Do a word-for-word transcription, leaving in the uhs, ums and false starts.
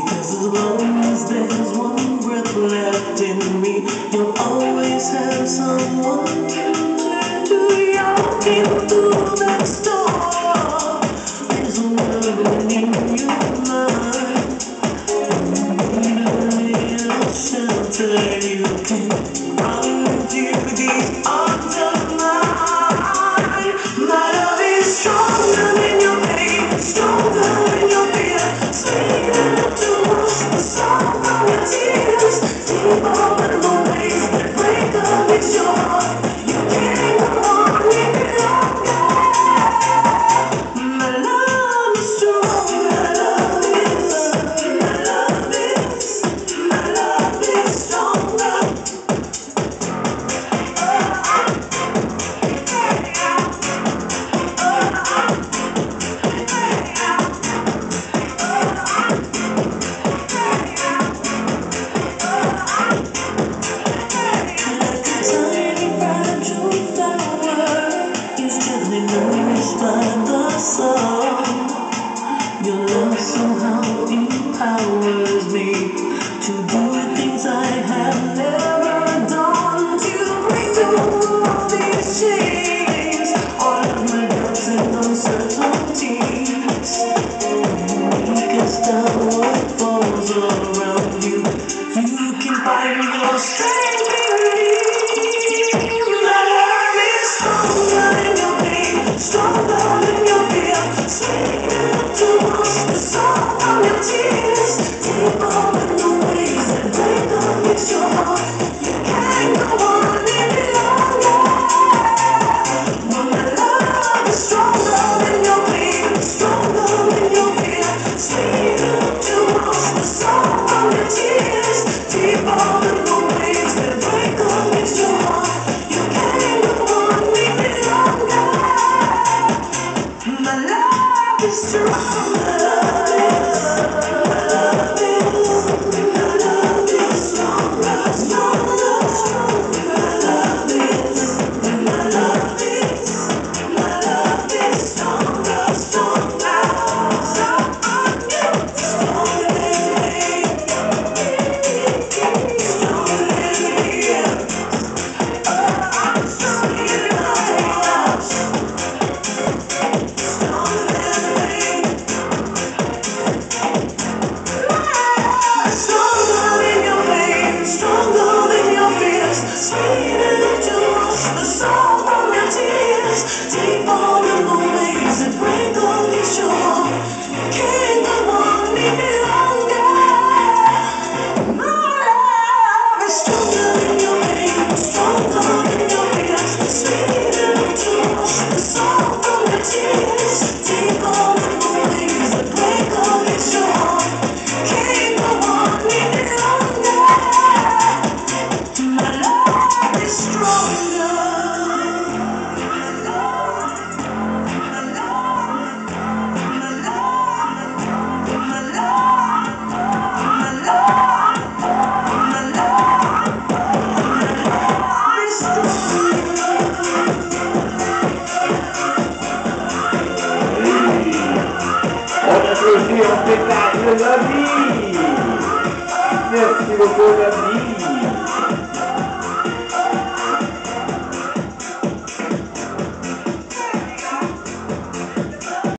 As long as there's one breath left in me, you'll always have someone to turn to. You'll get through that storm. There's a world in your mind. You need a little shelter. You can run to these arms of mine. My love is stronger than your pain, stronger than your fear. Sweet enough to wash the salt from your tears. Deeper than the waves that break against your heart. You can't go on any longer. My love is strong. My love is, my love is, my love is stronger. Your love somehow empowers me to do things I have never done, to break through all these chains, all of my doubts and uncertainties. Weakest of what falls around you, you can find your strength in me. My love is stronger than your pain, stronger than your fear. Sweet enough to wash the salt from your tears. Deeper than the waves that break against your heart. You can't go on any longer. But my love is stronger than your pain, stronger than your fear. Sweet enough to wash the salt from your tears. Deeper than the waves that break against your heart. You can't go on any longer. My love is strong. My love is, my love is, my love is stronger, stronger, stronger. My love is, my love is, my love is stronger, stronger, stronger, stronger than pain, stronger than fear. Oh, I'm stronger than I was, stronger than pain. Stronger than your pain, stronger than your fears. Sweet enough to wash the salt from your tears. Deeper than the waves that break against your heart. You can't go on any longer. My love is stronger than your pain, stronger than your fears. Sweet enough to wash the salt from your tears. Deeper than the waves that break against your heart. Can't go on any longer. My love is stronger. My love, my love, my love, my love, my love, my love, my love is stronger. On applaudit en spectacle la vie. Merci beaucoup la vie.